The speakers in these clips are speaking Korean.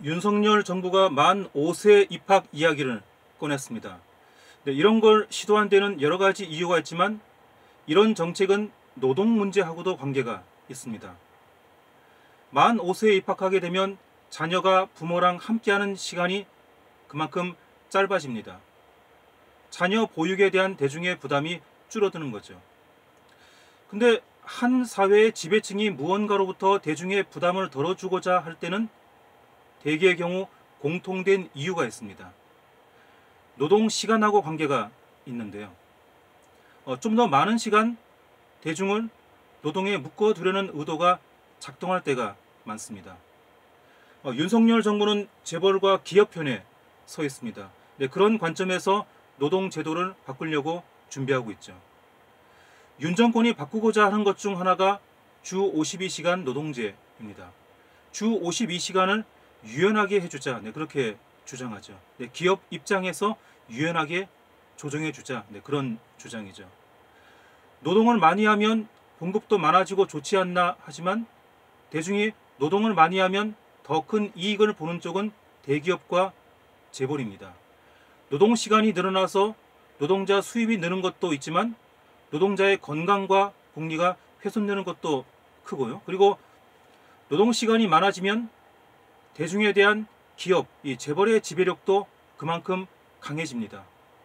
윤석열 정부가 만 5세 입학 이야기를 꺼냈습니다. 이런 걸 시도한 데는 여러 가지 이유가 있지만 이런 정책은 노동 문제하고도 관계가 있습니다. 만 5세에 입학하게 되면 자녀가 부모랑 함께하는 시간이 그만큼 짧아집니다. 자녀 보육에 대한 대중의 부담이 줄어드는 거죠. 근데 한 사회의 지배층이 무언가로부터 대중의 부담을 덜어주고자 할 때는 대개의 경우 공통된 이유가 있습니다. 노동 시간하고 관계가 있는데요. 좀 더 많은 시간 대중을 노동에 묶어두려는 의도가 작동할 때가 많습니다. 윤석열 정부는 재벌과 기업 편에 서 있습니다. 그런 관점에서 노동 제도를 바꾸려고 준비하고 있죠. 윤 정권이 바꾸고자 하는 것 중 하나가 주 52시간 노동제입니다. 주 52시간을 유연하게 해주자, 그렇게 주장하죠. 기업 입장에서 유연하게 조정해주자, 그런 주장이죠. 노동을 많이 하면 봉급도 많아지고 좋지 않나 하지만 대중이 노동을 많이 하면 더 큰 이익을 보는 쪽은 대기업과 재벌입니다. 노동시간이 늘어나서 노동자 수입이 느는 것도 있지만 노동자의 건강과 복리가 훼손되는 것도 크고요. 그리고 노동시간이 많아지면 대중에 대한 기업, 이 재벌의 지배력도 그만큼 강해집니다.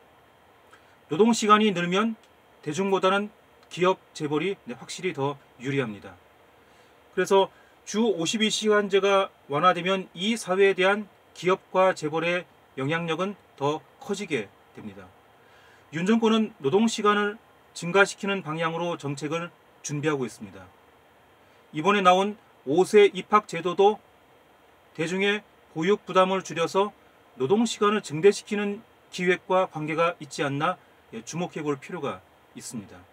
노동시간이 늘면 대중보다는 기업, 재벌이 확실히 더 유리합니다. 그래서 주 52시간제가 완화되면 이 사회에 대한 기업과 재벌의 영향력은 더 커지게 됩니다. 윤 정권은 노동시간을 증가시키는 방향으로 정책을 준비하고 있습니다. 이번에 나온 5세 입학 제도도 대중의 보육 부담을 줄여서 노동시간을 증대시키는 기획과 관계가 있지 않나 주목해 볼 필요가 있습니다.